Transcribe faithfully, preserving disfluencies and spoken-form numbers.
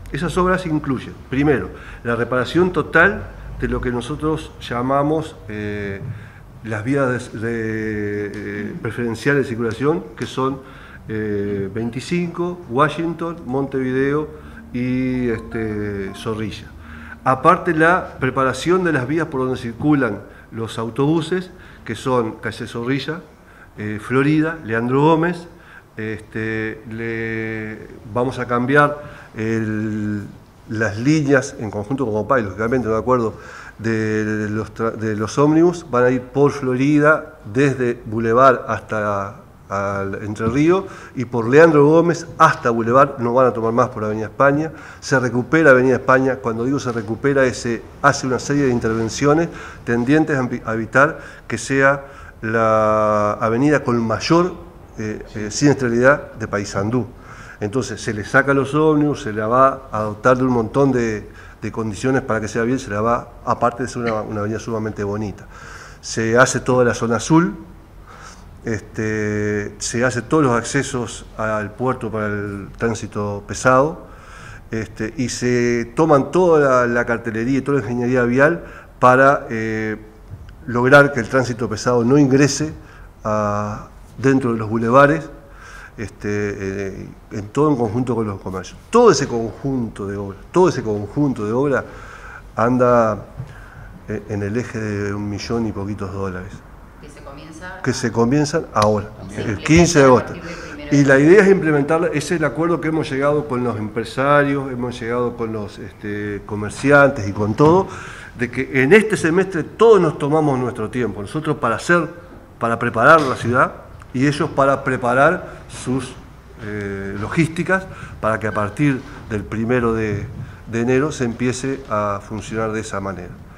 Esas obras incluyen, primero, la reparación total de lo que nosotros llamamos eh, las vías de, de, eh, preferenciales de circulación, que son eh, veinticinco, Washington, Montevideo y este, Zorrilla. Aparte, la preparación de las vías por donde circulan los autobuses, que son calle Zorrilla, eh, Florida, Leandro Gómez. Este, le, vamos a cambiar el, las líneas en conjunto con Compay, lógicamente, de acuerdo, de los, de los ómnibus, van a ir por Florida desde Boulevard hasta al Entre Ríos y por Leandro Gómez hasta Boulevard, no van a tomar más por Avenida España. Se recupera Avenida España, cuando digo se recupera, es, se hace una serie de intervenciones tendientes a evitar que sea la avenida con mayor Eh, eh, siniestralidad de Paysandú. Entonces se le saca los ómnibus, se le va a dotar de un montón de, de condiciones para que sea bien, se la va, aparte de ser una, una avenida sumamente bonita. Se hace toda la zona azul, este, se hace todos los accesos al puerto para el tránsito pesado, este, y se toman toda la, la cartelería y toda la ingeniería vial para eh, lograr que el tránsito pesado no ingrese a dentro de los bulevares, este, eh, en todo en conjunto con los comercios. Todo ese conjunto de obras, todo ese conjunto de obras anda eh, en el eje de un millón y poquitos dólares. Que se comienza que se comienzan ahora, sí, el quince de agosto. Y la de idea es implementarla, ese es el acuerdo que hemos llegado con los empresarios, hemos llegado con los este, comerciantes y con todo, de que en este semestre todos nos tomamos nuestro tiempo, nosotros para hacer, para preparar la ciudad, y ellos para preparar sus eh, logísticas para que a partir del primero de, de enero se empiece a funcionar de esa manera.